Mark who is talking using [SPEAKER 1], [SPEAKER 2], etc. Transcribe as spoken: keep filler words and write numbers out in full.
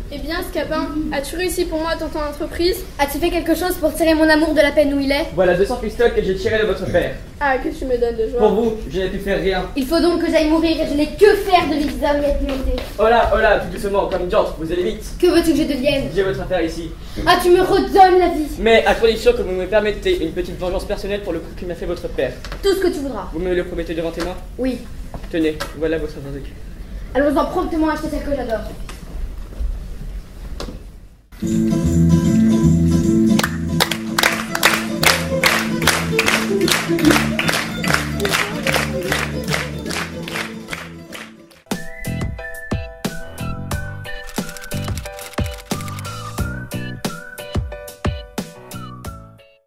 [SPEAKER 1] Eh bien, Scapin, as-tu réussi pour moi dans ton entreprise?
[SPEAKER 2] As-tu fait quelque chose pour tirer mon amour de la peine où il est?
[SPEAKER 3] Voilà deux cents pistoles que j'ai tirées de votre père.
[SPEAKER 1] Ah, que tu me donnes de joie.
[SPEAKER 3] Pour vous, je n'ai pu faire rien.
[SPEAKER 2] Il faut donc que j'aille mourir et je n'ai que faire de vives hommes et immunité.
[SPEAKER 3] Oh là, oh là, tout doucement, comme une diante, vous allez vite.
[SPEAKER 2] Que veux-tu que je devienne?
[SPEAKER 3] J'ai votre affaire ici.
[SPEAKER 2] Ah, tu me redonnes la vie.
[SPEAKER 3] Mais à condition que vous me permettez une petite vengeance personnelle pour le coup que m'a fait votre père.
[SPEAKER 2] Tout ce que tu voudras.
[SPEAKER 3] Vous me le promettez devant tes mains?
[SPEAKER 2] Oui.
[SPEAKER 3] Tenez, voilà votre verdict.
[SPEAKER 2] Allons-en promptement acheter celle que j'adore.